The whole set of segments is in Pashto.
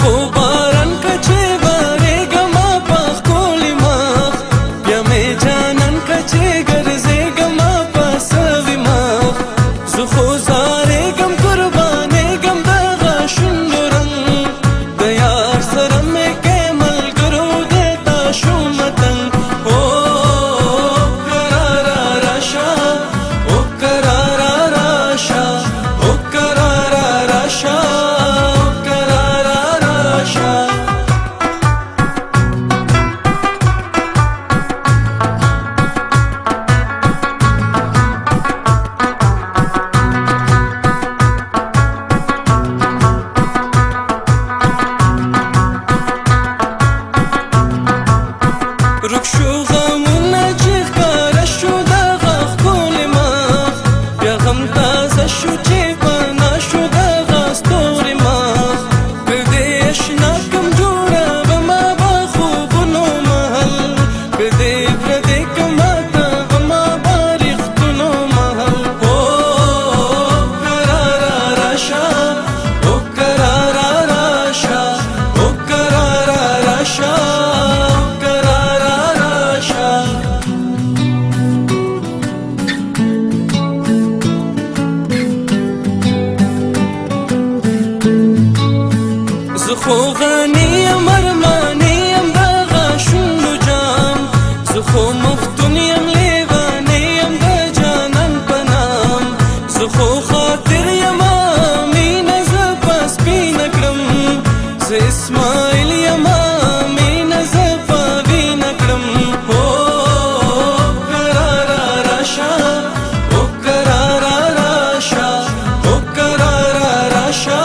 خو غنیم ارمانیم دغه شونډو جام زه خو مفتون یم لیونیم د جانان په نام زه خو خاطر یم مینه زه په سپینه کړم زه اسماعیل یم مینه زه په وینه کړم هو قراره راشه او قراره راشه او قراره راشه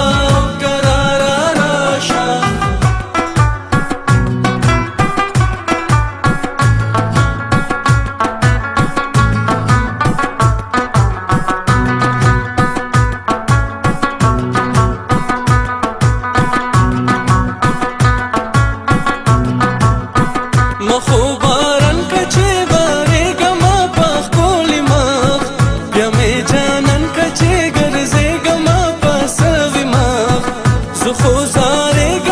مخو باران کچې بارېږم په ښکلي مخ بیا مې جانان کچې ګرځېږم په سوي مخ زه خو زارېږم